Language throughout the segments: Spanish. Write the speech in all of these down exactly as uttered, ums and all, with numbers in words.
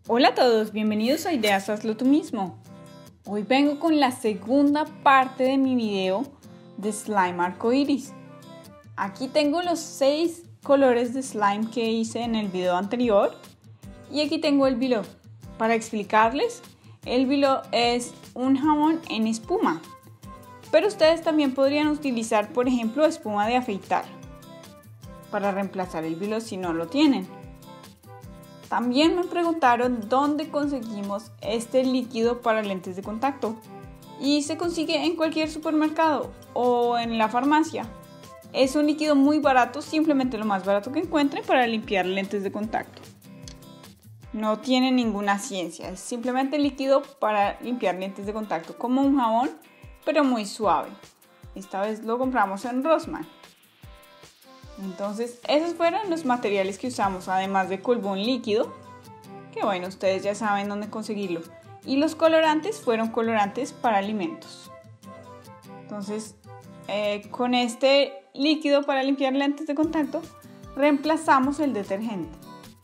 Hola a todos, bienvenidos a Ideas Hazlo Tú Mismo. Hoy vengo con la segunda parte de mi video de slime arcoiris. Aquí tengo los seis colores de slime que hice en el video anterior y aquí tengo el below. Para explicarles, el below es un jabón en espuma, pero ustedes también podrían utilizar, por ejemplo, espuma de afeitar para reemplazar el below si no lo tienen. También me preguntaron dónde conseguimos este líquido para lentes de contacto y se consigue en cualquier supermercado o en la farmacia. Es un líquido muy barato, simplemente lo más barato que encuentren para limpiar lentes de contacto. No tiene ninguna ciencia, es simplemente líquido para limpiar lentes de contacto, como un jabón, pero muy suave. Esta vez lo compramos en Rossmann. Entonces, esos fueron los materiales que usamos, además de colbón líquido, que bueno, ustedes ya saben dónde conseguirlo. Y los colorantes fueron colorantes para alimentos. Entonces, eh, con este líquido para limpiar lentes de contacto, reemplazamos el detergente.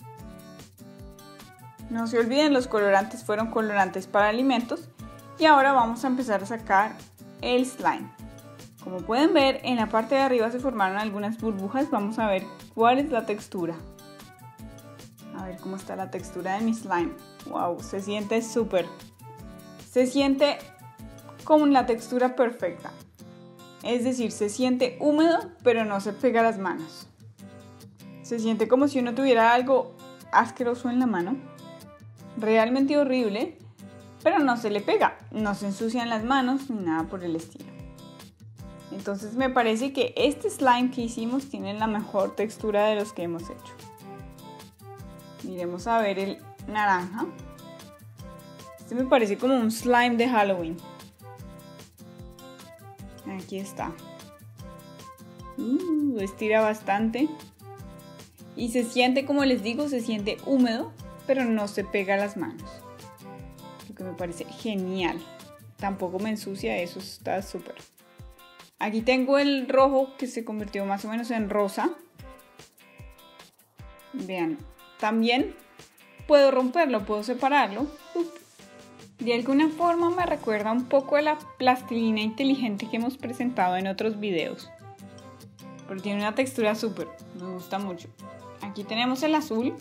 No se olviden, los colorantes fueron colorantes para alimentos. Y ahora vamos a empezar a sacar el slime. Como pueden ver, en la parte de arriba se formaron algunas burbujas. Vamos a ver cuál es la textura. A ver cómo está la textura de mi slime. Wow, se siente súper. Se siente como la textura perfecta. Es decir, se siente húmedo, pero no se pega a las manos. Se siente como si uno tuviera algo asqueroso en la mano. Realmente horrible, pero no se le pega. No se ensucian las manos ni nada por el estilo. Entonces me parece que este slime que hicimos tiene la mejor textura de los que hemos hecho. Miremos a ver el naranja. Este me parece como un slime de Halloween. Aquí está. Uh, estira bastante. Y se siente, como les digo, se siente húmedo, pero no se pega a las manos. Lo que me parece genial. Tampoco me ensucia, eso está súper. Aquí tengo el rojo que se convirtió más o menos en rosa. Vean, también puedo romperlo, puedo separarlo. De alguna forma me recuerda un poco a la plastilina inteligente que hemos presentado en otros videos. Pero tiene una textura súper, me gusta mucho. Aquí tenemos el azul.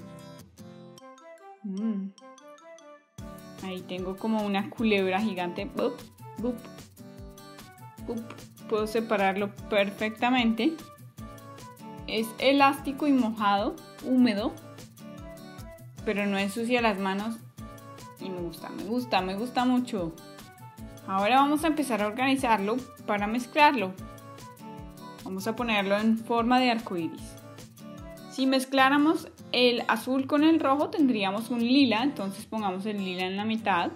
Mm. Ahí tengo como una culebra gigante. Bup, bup, bup. Puedo separarlo perfectamente. Es elástico y mojado, húmedo, pero no ensucia las manos y me gusta, me gusta, me gusta mucho. Ahora vamos a empezar a organizarlo para mezclarlo. Vamos a ponerlo en forma de arcoíris. Si mezcláramos el azul con el rojo tendríamos un lila, entonces pongamos el lila en la mitad.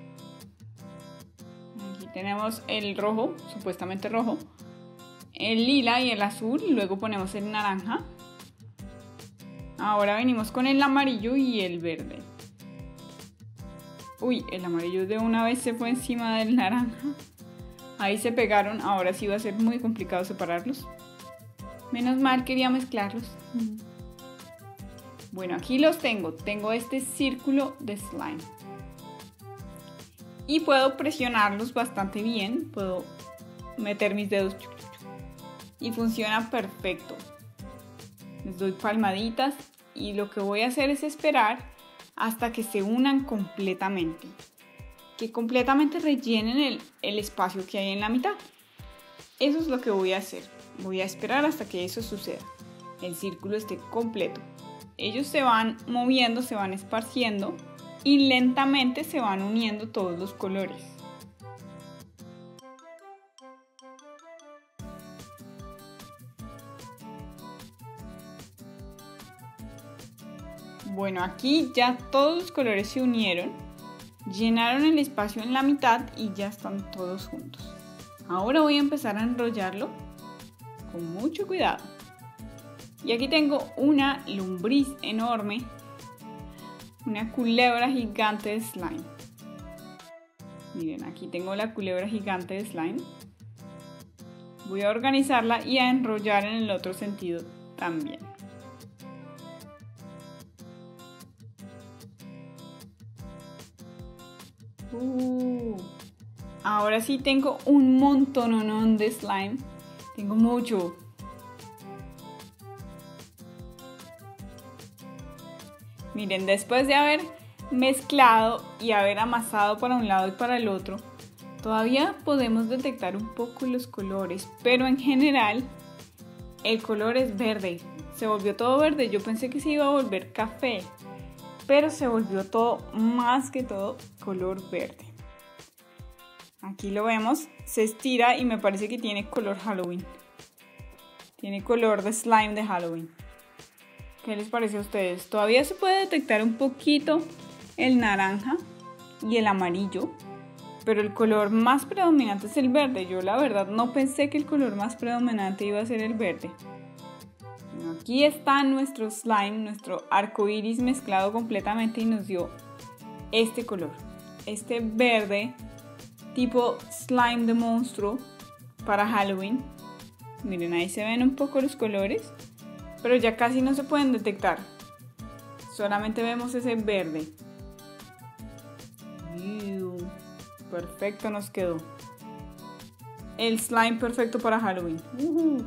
Tenemos el rojo, supuestamente rojo, el lila y el azul, y luego ponemos el naranja. Ahora venimos con el amarillo y el verde. Uy, el amarillo de una vez se fue encima del naranja. Ahí se pegaron, ahora sí va a ser muy complicado separarlos. Menos mal quería mezclarlos. Bueno, aquí los tengo, tengo este círculo de slime. Y puedo presionarlos bastante bien, puedo meter mis dedos y funciona perfecto. Les doy palmaditas y lo que voy a hacer es esperar hasta que se unan completamente. Que completamente rellenen el, el espacio que hay en la mitad. Eso es lo que voy a hacer. Voy a esperar hasta que eso suceda. El círculo esté completo. Ellos se van moviendo, se van esparciendo. Y lentamente se van uniendo todos los colores. Bueno, aquí ya todos los colores se unieron, llenaron el espacio en la mitad y ya están todos juntos. Ahora voy a empezar a enrollarlo con mucho cuidado. Y aquí tengo una lombriz enorme. Una culebra gigante de slime. Miren, aquí tengo la culebra gigante de slime. Voy a organizarla y a enrollar en el otro sentido también. Uh, ahora sí tengo un montón de slime. Tengo mucho. Miren, después de haber mezclado y haber amasado para un lado y para el otro, todavía podemos detectar un poco los colores, pero en general el color es verde. Se volvió todo verde. Yo pensé que se iba a volver café, pero se volvió todo, más que todo, color verde. Aquí lo vemos, se estira y me parece que tiene color Halloween. Tiene color de slime de Halloween. ¿Qué les parece a ustedes? Todavía se puede detectar un poquito el naranja y el amarillo, pero el color más predominante es el verde. Yo la verdad no pensé que el color más predominante iba a ser el verde. Bueno, aquí está nuestro slime, nuestro arco iris mezclado completamente y nos dio este color, este verde tipo slime de monstruo para Halloween. Miren, ahí se ven un poco los colores, pero ya casi no se pueden detectar. Solamente vemos ese verde. Perfecto nos quedó. El slime perfecto para Halloween. Uh-huh.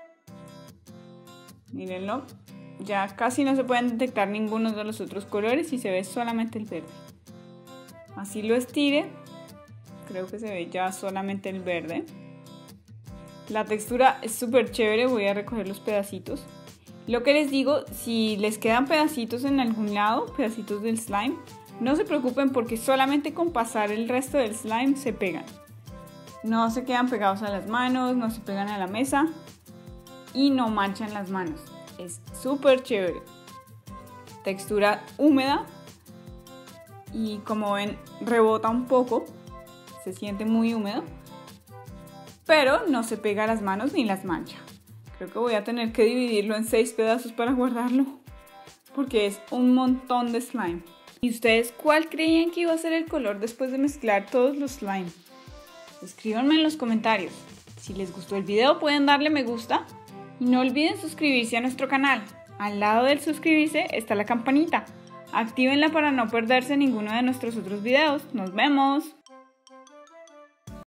Mírenlo. Ya casi no se pueden detectar ninguno de los otros colores y se ve solamente el verde. Así lo estire. Creo que se ve ya solamente el verde. La textura es súper chévere. Voy a recoger los pedacitos. Lo que les digo, si les quedan pedacitos en algún lado, pedacitos del slime, no se preocupen porque solamente con pasar el resto del slime se pegan. No se quedan pegados a las manos, no se pegan a la mesa y no manchan las manos. Es súper chévere. Textura húmeda y como ven rebota un poco, se siente muy húmedo, pero no se pega a las manos ni las mancha. Creo que voy a tener que dividirlo en seis pedazos para guardarlo porque es un montón de slime. ¿Y ustedes cuál creían que iba a ser el color después de mezclar todos los slime? Escríbanme en los comentarios. Si les gustó el video pueden darle me gusta y no olviden suscribirse a nuestro canal. Al lado del suscribirse está la campanita. Actívenla para no perderse ninguno de nuestros otros videos. ¡Nos vemos!